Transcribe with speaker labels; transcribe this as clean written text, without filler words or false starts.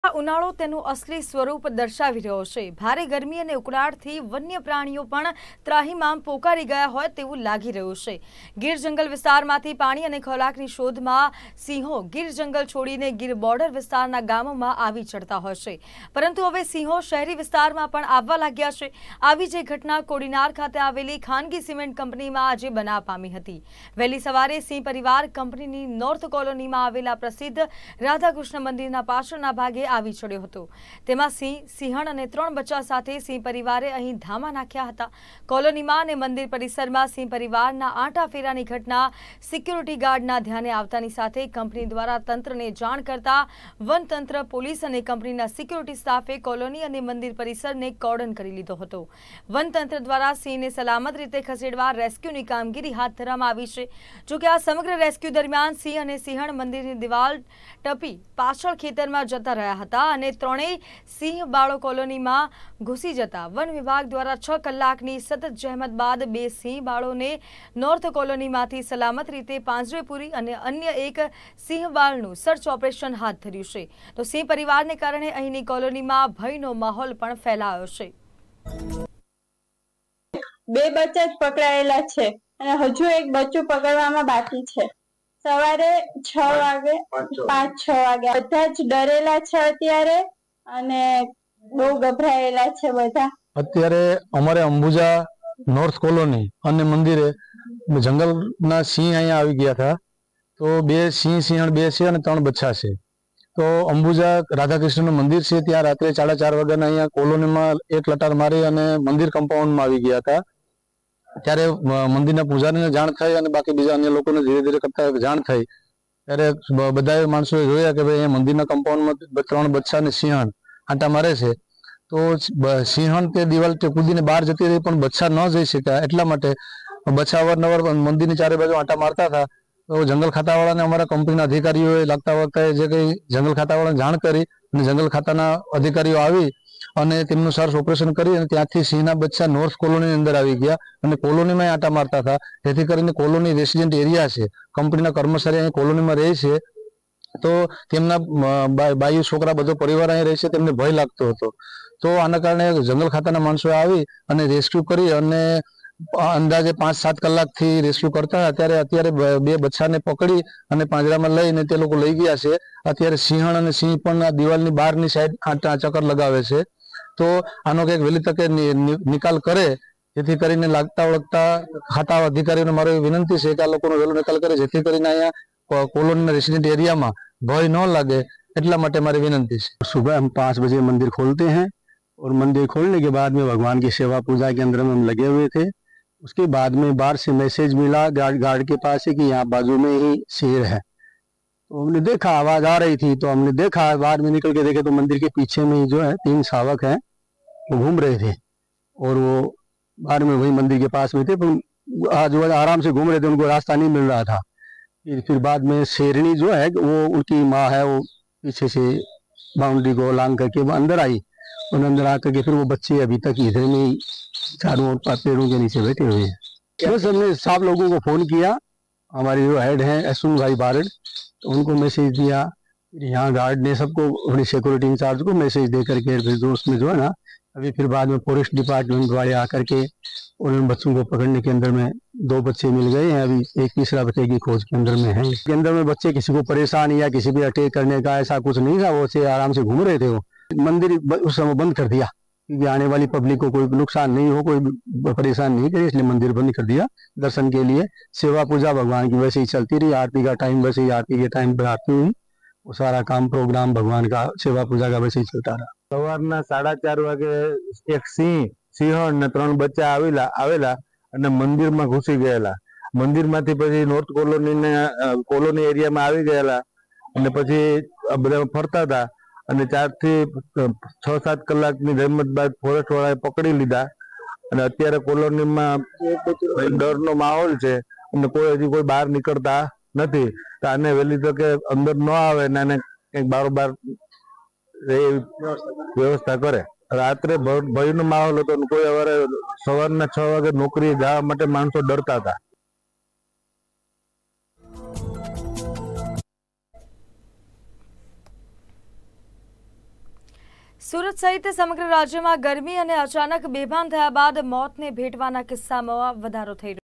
Speaker 1: ઉનાળો તેનું અસલી સ્વરૂપ દર્શાવી રહ્યો છે। ભારે ગરમી અને ઉકળાટથી વન્ય પ્રાણીઓ પણ ત્રાહિમામ પોકારી ગયા હોય તેવું લાગી રહ્યું છે। ગીર જંગલ વિસ્તારમાંથી પાણી અને ખોરાકની શોધમાં સિંહો ગીર જંગલ છોડીને ગીર બોર્ડર વિસ્તારના ગામોમાં આવી ચડતા હોય છે, પરંતુ હવે સિંહો શહેરી વિસ્તારમાં પણ આવવા લાગ્યા છે। આવી જ ઘટના કોડીનાર ખાતે આવેલી ખાનગી સિમેન્ટ કંપનીમાં આજે બનાવ પામી હતી। વહેલી સવારે સિંહ પરિવાર કંપનીની નોર્થ કોલોનીમાં આવેલા પ્રસિદ્ધ રાધાકૃષ્ણ મંદિરના પાછળના ભાગે આવી ચડ્યો હતો। તેમાં સિંહ, સિંહણ અને 3 બચ્ચા સાથે સિંહ પરિવારે અહીં ધામા નાખ્યા હતા। કોલોનીમાં અને મંદિર પરિસરમાં સિંહ પરિવારના આંટા ફેરાની ઘટના સિક્યુરિટી ગાર્ડના ધ્યાને આવતાની સાથે કંપની દ્વારા તંત્રને જાણ કરતા વનતંત્ર, પોલીસ અને કંપનીના સિક્યુરિટી સ્ટાફે કોલોની અને મંદિર પરિસરને કોર્ડન કરી લીધો હતો। વનતંત્ર દ્વારા સિંહને સલામત રીતે ખસેડવા રેસ્ક્યુની કામગીરી હાથ ધરવામાં આવી છે। જોકે આ સમગ્ર રેસ્ક્યુ દરમિયાન સિંહ અને સિંહણ મંદિરની દિવાલ ટપી પાછળ ખેતરમાં જતા રહ્યા હતા અને ત્રણેય સિંહ બાળો કોલોનીમાં ઘૂસી જતા વન વિભાગ દ્વારા 6 કલાકની સતત જહેમત બાદ 2 સિંહ બાળોને નોર્થ કોલોનીમાંથી સલામત રીતે પાંજરે પૂરી અને અન્ય એક સિંહ બાળનું સર્ચ ઓપરેશન હાથ ધર્યું છે। તો સિંહ પરિવારને કારણે અહીંની કોલોનીમાં ભયનો માહોલ પણ ફેલાયો છે।
Speaker 2: 2 બચ્ચા જ પકડાયેલા છે અને હજુ એક બચ્ચું પકડવામાં બાકી છે। સવારે 6 વાગે 5-6 વાગે બધા જ ડરેલા છે અત્યારે અને બહુ ગભરાયેલા છે બધા।
Speaker 3: અત્યારે અમારે અંબુજા નોર્થ કોલોની અને મંદિરે જંગલના સિંહ અહીંયા આવી ગયા હતા। તો 2 સિંહ સિંહણ 2 છે અને 3 બચ્ચા છે। તો અંબુજા રાધાકૃષ્ણનું મંદિર છે, ત્યાં રાત્રે 4:30 વાગ્યાના અહીંયા કોલોનીમાં એક લટાર મારી અને મંદિર કમ્પાઉન્ડમાં આવી ગયા હતા। ત્યારે મંદિરના પૂજારીને જાણ થઈ અને બાકી બીજા અન્ય લોકોને ધીરે ધીરે કરતા જાણ થઈ ત્યારે બધા માણસોએ જોયા કે ભાઈ અહીંયા મંદિરના કમ્પાઉન્ડમાં 3 બચ્ચા અને સિંહણ આંટા મારે છે। તો સિંહણ તે દિવાલ કૂદીને બહાર જતી રહી પણ બચ્ચા ન જઈ શક્યા, એટલા માટે બચ્ચા અવારનવાર મંદિરની ચારે બાજુ આંટા મારતા હતા। તો જંગલ ખાતાવાળાને અમારા કંપનીના અધિકારીઓએ લાગતા વખતે જે કંઈ જંગલ ખાતાવાળાને જાણ કરી અને જંગલ ખાતાના અધિકારીઓ આવી અને તેમનું સર્ચ ઓપરેશન કરી અને ત્યાંથી સિંહના બચ્ચા નોર્થ કોલોનીની અંદર આવી ગયા અને કોલોનીમાં આંટા મારતા હતા। જેથી કરીને કોલોની રેસિડેન્ટ એરિયા છે, કંપનીના કર્મચારી અહીં કોલોનીમાં રહે છે, તો તેમના બાયુ છોકરા બધો પરિવાર અહીં રહે છે, તેમને ભય લાગતો હતો। તો આના કારણે જંગલ ખાતાના માણસો આવી અને રેસ્ક્યુ કરી અને અંદાજે 5-7 કલાકથી રેસ્ક્યુ કરતા અત્યારે 2 બચ્ચાને પકડી અને પાંજરામાં લઈને તે લોકો લઈ ગયા છે। અત્યારે સિંહણ અને સિંહ પણ આ દિવાલની બહારની સાઈડ ચક્કર લગાવે છે। તો આનો કંઈક વહેલી તકે નિકાલ કરે, જેથી કરીને લાગતા વળગતા ખાતા અધિકારીઓને મારો વિનંતી છે કે આ લોકોનો વહેલો નિકાલ કરે, જેથી કરીને અહીંયા કોલોનીના રેસિડેન્ટ एरिया भय न लगे, इतना माटे हमारी विनंती है। सुबह हम 5 बजे मंदिर खोलते हैं और मंदिर खोलने के बाद में भगवान की सेवा पूजा के अंदर में हम लगे हुए थे। उसके बाद में बाहर से मैसेज मिला गार्ड के पास से कि यहाँ बाजू में ही शेर है। तो हमने देखा, आवाज आ रही थी तो हमने देखा, बाद में निकल के देखे तो मंदिर के पीछे में जो है 3 शावक हैं, वो घूम रहे थे और वो बाहर में वही मंदिर के पास में थे, पर आज वो आराम से घूम रहे थे, उनको रास्ता नहीं मिल रहा था। फिर बाद में शेरनी जो है वो उनकी माँ है, वो पीछे से बाउंड्री को लांग करके वो अंदर आई और अंदर आकर के फिर वो बच्चे अभी तक इधर में चारों ओर पेड़ों के नीचे बैठे हुए हैं। बस हमने 7 लोगों को फोन किया, हमारे जो हेड हैं अश्विन भाई बारड, तो उनको मैसेज दिया। फिर यहाँ गार्ड ने सबको अपनी सिक्योरिटी इंचार्ज को मैसेज दे करके फिर जो उसमें जो है ना अभी फिर बाद में फॉरेस्ट डिपार्टमेंट वाले आकर के और उन बच्चों को पकड़ने के अंदर में 2 बच्चे मिल गए हैं। अभी एक तीसरा बच्चे की खोज के अंदर में है। इसके अंदर में बच्चे किसी को परेशान या किसी भी अटैक करने का ऐसा कुछ नहीं था, वो से आराम से घूम रहे थे। वो मंदिर उस समय बंद कर दिया क्योंकि आने वाली पब्लिक को कोई नुकसान नहीं हो, कोई परेशान नहीं करे, इसलिए मंदिर बंद कर दिया। दर्शन के लिए सेवा पूजा भगवान की वैसे ही चलती रही, आरती का टाइम वैसे ही आरती के टाइम पर आरती हुई, वो सारा काम प्रोग्राम भगवान का सेवा पूजा का वैसे ही चलता रहा।
Speaker 4: સવારના 4:30 વાગે એક સિંહ, સિંહણ ને 3 બચ્ચા આવેલા અને મંદિરમાં ઘૂસી ગયેલા। મંદિરમાંથી પછી નોર્થ કોલોની એરિયામાં આવી ગયેલા અને પછી બધા ફરતા હતા અને 4 થી 6-7 કલાકની જહેમત બાદ ફોરેસ્ટ વાળાએ પકડી લીધા અને અત્યારે કોલોનીમાં ડરનો માહોલ છે અને કોઈ હજી કોઈ બહાર નીકળતા નથી। તો આને વહેલી તકે અંદર ન આવે ને આને કંઈક બારોબાર व्यवस्था करे। रात्रे भयનો माहौल હતો, કોઈ અવારે સવારના 6 વાગે નોકરી જવા માટે માણસો ડરતા હતા।
Speaker 1: સુરત સહિત સમગ્ર રાજ્યમાં ગરમી અને અચાનક બેભાન થયા બાદ મોતને ભેટવાના કિસ્સામાં વધારો થઈ રહ્યો